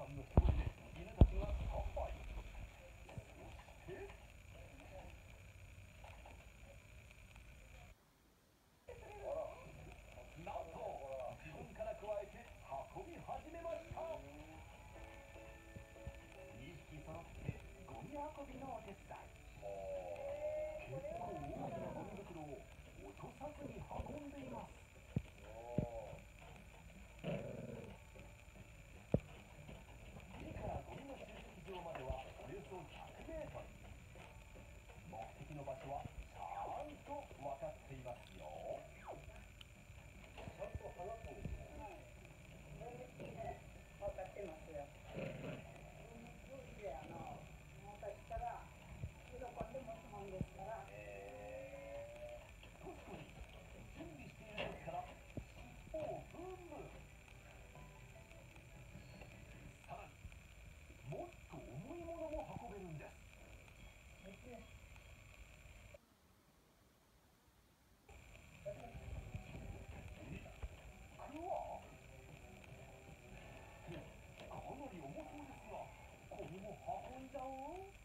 さんの一人で犬たちがスタンバイ。そしてなんと自分から加えて運び始めました。2匹揃ってゴミ運びのお手伝い。結構大きなゴミ袋を落とさずに運んでいます。家からゴミの集積場まではおよそ100メートル。目的の場所はちゃんと分かっていますよ。ちゃんと話すんですね。 分かってますよ。上手で昔から喜んで持つもんですから。 確かに準備している時から尻尾をブンブン。さらにもっと重いものも運べるんです。クワってかなり重そうですが、これも運んじゃう？